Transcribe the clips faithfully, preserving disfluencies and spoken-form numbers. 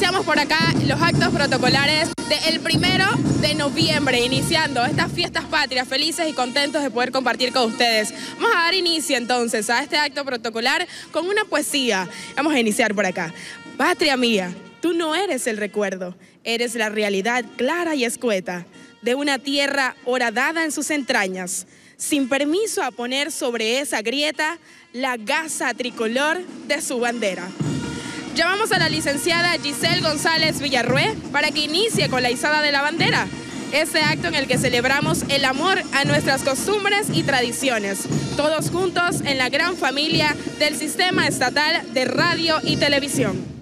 Iniciamos por acá los actos protocolares del primero de noviembre, iniciando estas fiestas patrias, felices y contentos de poder compartir con ustedes. Vamos a dar inicio entonces a este acto protocolar con una poesía. Vamos a iniciar por acá. Patria mía, tú no eres el recuerdo, eres la realidad clara y escueta de una tierra horadada en sus entrañas, sin permiso a poner sobre esa grieta la gasa tricolor de su bandera. Llamamos a la licenciada Giselle González Villarrué para que inicie con la izada de la bandera, ese acto en el que celebramos el amor a nuestras costumbres y tradiciones, todos juntos en la gran familia del Sistema Estatal de Radio y Televisión.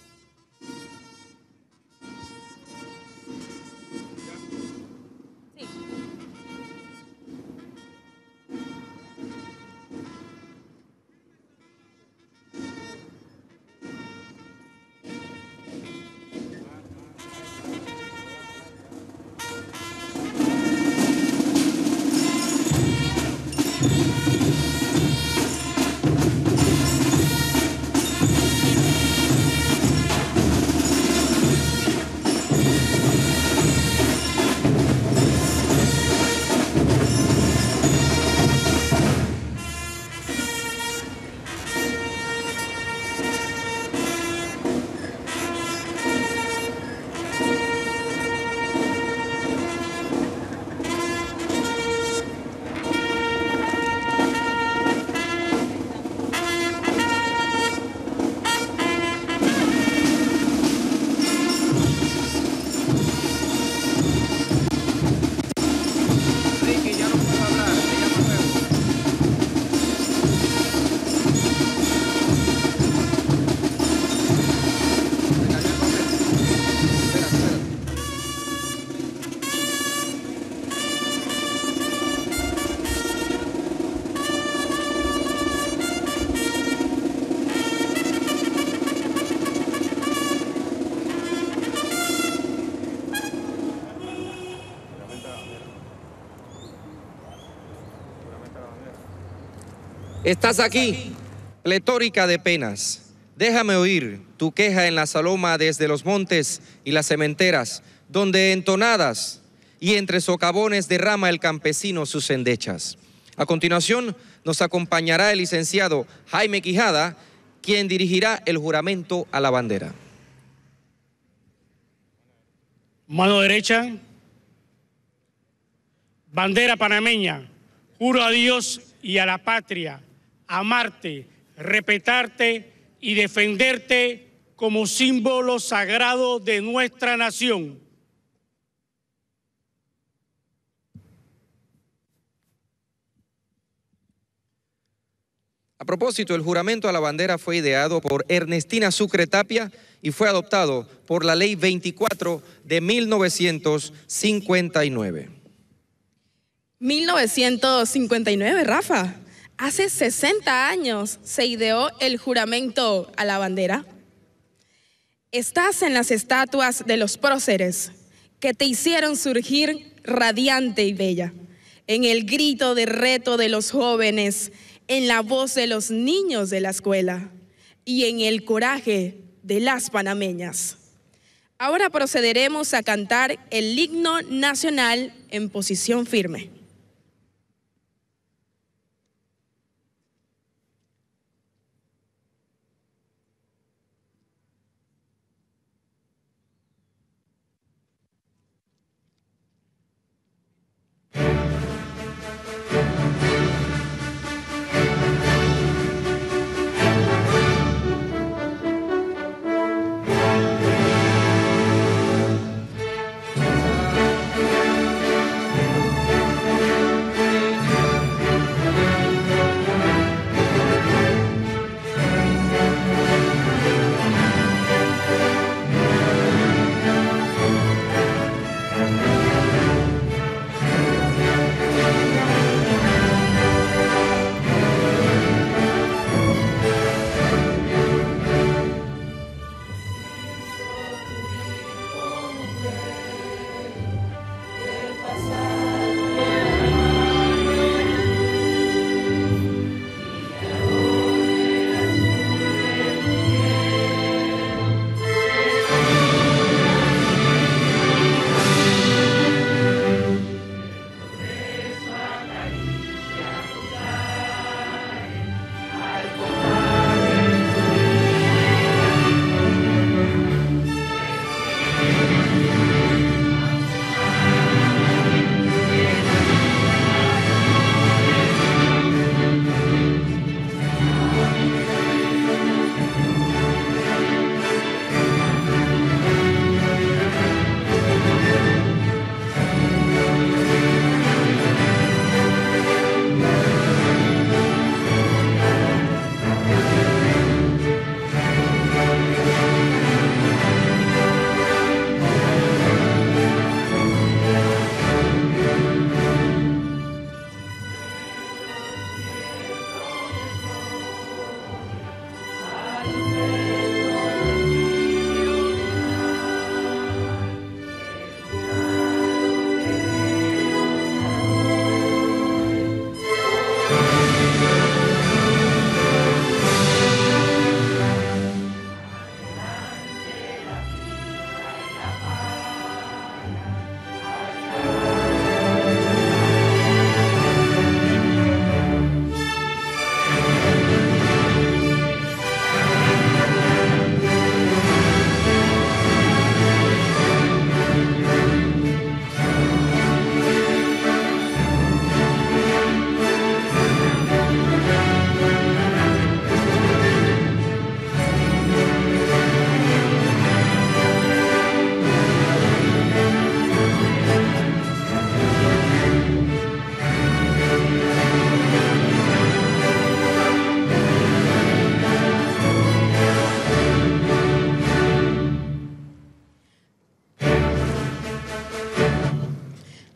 Estás aquí, pletórica de penas. Déjame oír tu queja en la saloma desde los montes y las cementeras, donde entonadas y entre socavones derrama el campesino sus endechas. A continuación nos acompañará el licenciado Jaime Quijada, quien dirigirá el juramento a la bandera. Mano derecha. Bandera panameña, juro a Dios y a la patria amarte, respetarte y defenderte como símbolo sagrado de nuestra nación. A propósito, el juramento a la bandera fue ideado por Ernestina Sucre Tapia y fue adoptado por la Ley veinticuatro de mil novecientos cincuenta y nueve. mil novecientos cincuenta y nueve, Rafa. Hace sesenta años se ideó el juramento a la bandera. Estás en las estatuas de los próceres que te hicieron surgir radiante y bella, en el grito de reto de los jóvenes, en la voz de los niños de la escuela y en el coraje de las panameñas. Ahora procederemos a cantar el himno nacional en posición firme.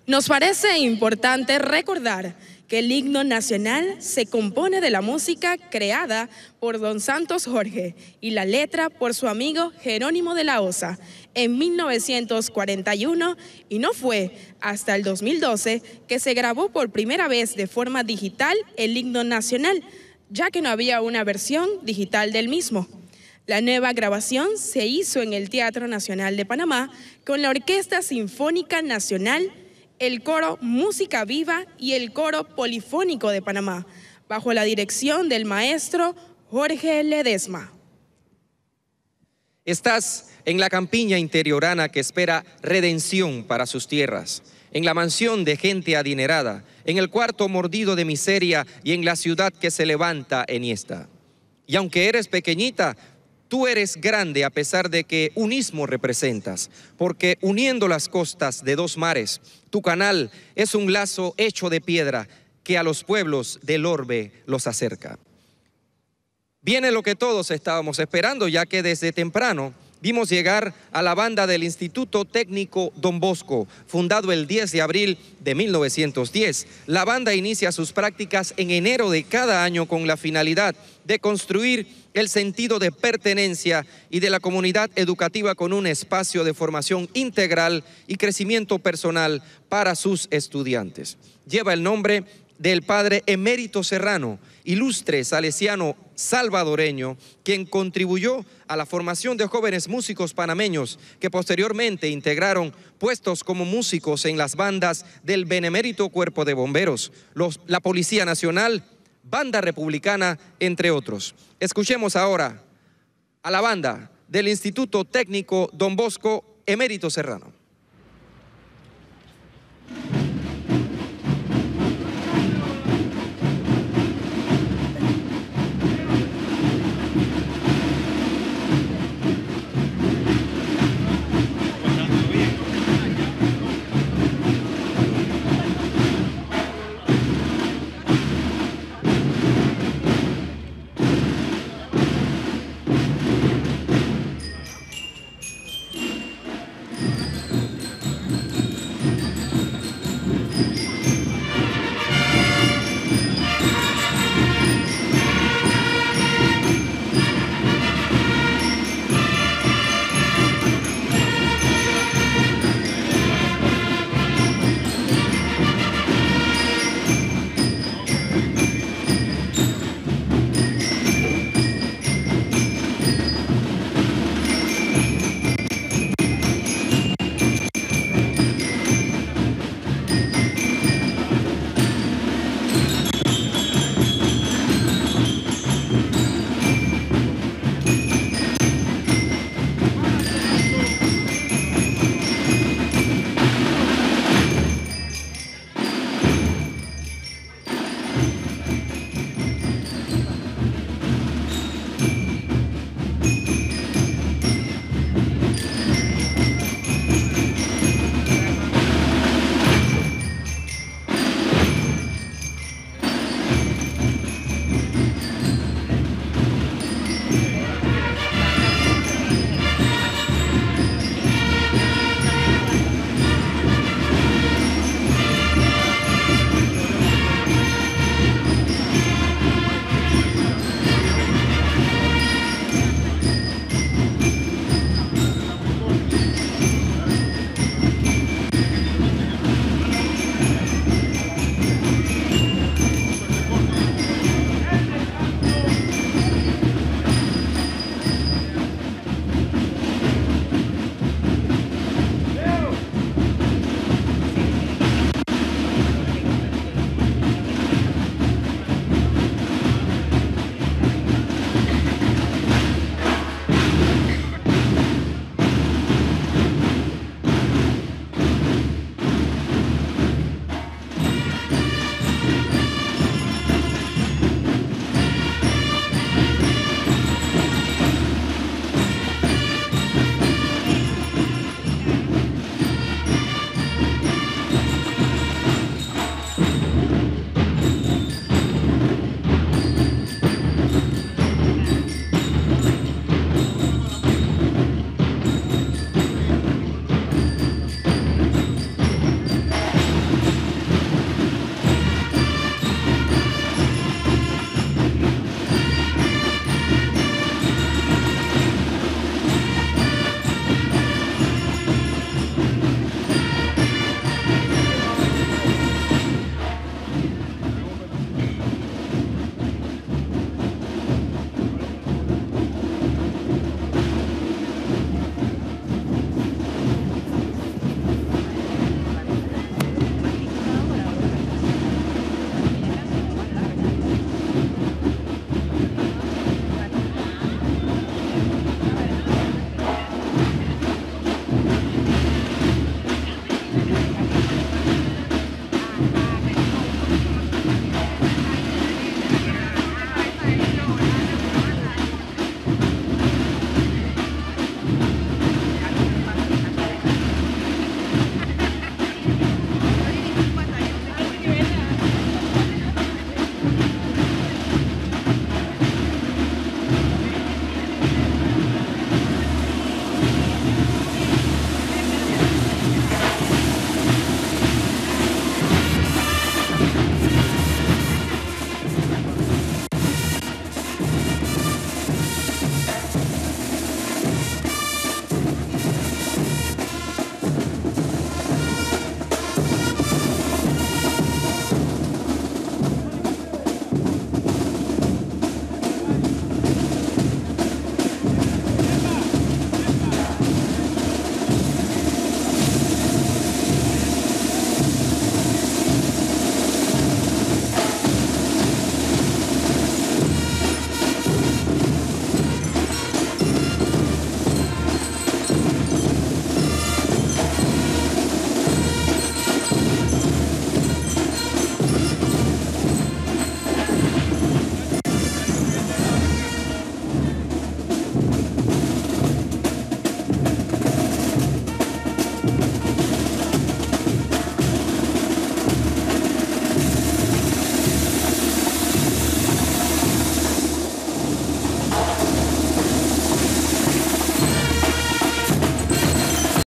Nos parece importante recordar que el himno nacional se compone de la música creada por don Santos Jorge y la letra por su amigo Jerónimo de la Osa en mil novecientos cuarenta y uno, y no fue hasta el dos mil doce que se grabó por primera vez de forma digital el himno nacional, ya que no había una versión digital del mismo. La nueva grabación se hizo en el Teatro Nacional de Panamá con la Orquesta Sinfónica Nacional, el Coro Música Viva y el Coro Polifónico de Panamá, bajo la dirección del maestro Jorge Ledesma. Estás en la campiña interiorana que espera redención para sus tierras, en la mansión de gente adinerada, en el cuarto mordido de miseria y en la ciudad que se levanta enhiesta. Y aunque eres pequeñita, tú eres grande a pesar de que un istmo representas, porque uniendo las costas de dos mares, tu canal es un lazo hecho de piedra que a los pueblos del orbe los acerca. Viene lo que todos estábamos esperando, ya que desde temprano vimos llegar a la banda del Instituto Técnico Don Bosco, fundado el diez de abril de mil novecientos diez. La banda inicia sus prácticas en enero de cada año con la finalidad de construir el sentido de pertenencia y de la comunidad educativa con un espacio de formación integral y crecimiento personal para sus estudiantes. Lleva el nombre del padre Emérito Serrano, ilustre salesiano salvadoreño, quien contribuyó a la formación de jóvenes músicos panameños que posteriormente integraron puestos como músicos en las bandas del Benemérito Cuerpo de Bomberos, los, la Policía Nacional, Banda Republicana, entre otros. Escuchemos ahora a la banda del Instituto Técnico Don Bosco, Emérito Serrano.